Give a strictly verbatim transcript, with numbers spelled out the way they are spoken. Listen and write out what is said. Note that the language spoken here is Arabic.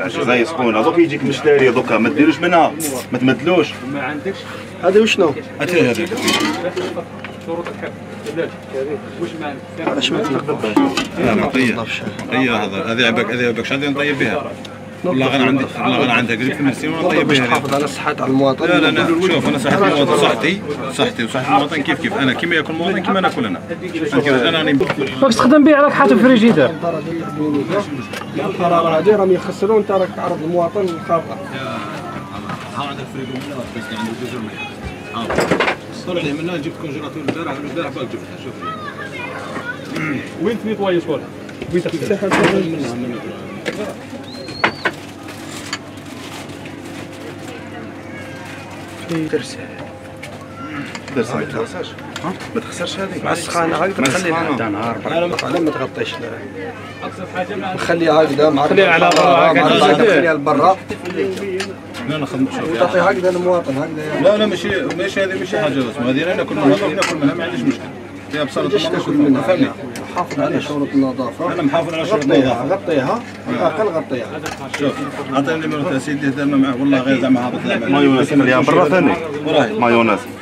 زي سخونه دوك يجيك مشتري دوكا ما ديروش منها ما تمدلوش. ما عندكش هذا وشنو؟ هذا هذاك واش ما عندك؟ علاش ما تقدر؟ لا نعطيه هي هذا هذه عباك هذه عباك شحال نطيب بها. والله غير عندي والله غير عندها قريب في المسيون نطيب باش بها. تحافظ على صحة المواطن. لا لا لا شوف انا صحة المواطن صحتي صحتي وصحة المواطن كيف كيف انا كيما ياكل المواطن كيما ناكل انا. انا راني واش تخدم به على حاطب فريجيدر؟ القرار هذه راهم يخسرون، انت راك تعرض المواطن للخطر. ها عندك فريق من هنا بس عندك جزر مليح. ها طلع لي منها جبت كونجيلاتور البارح البارح باك جبتها شوف. وين تنيطواي صور؟ وين تفتح منها منها. درسه درسها ما تخسرش ما تخسرش هذيك مع السخانه هكذا نخليها هكذا نهار برا على ما تغطيش. نخليها هكذا مع خليها على برا هكذا نخليها لبرا. لا نخدم شوف تعطيها هكذا للمواطن هكذا. لا لا ماشي ماشي هذه ماشي حاجه رسميه هذه ناكل منها ناكل منها ما عنديش مشكل. فيها بصله ليش تاكل منها؟ فهمني حافظ على شروط النظافه. انا محافظ على شروط غطيها النظافه. غطيها اقل غطيها. شوف عطيني نمرة سيدي هدرنا معاه والله غير زعما هابط. مايونيز خليها برا ثاني وراهي مايونيز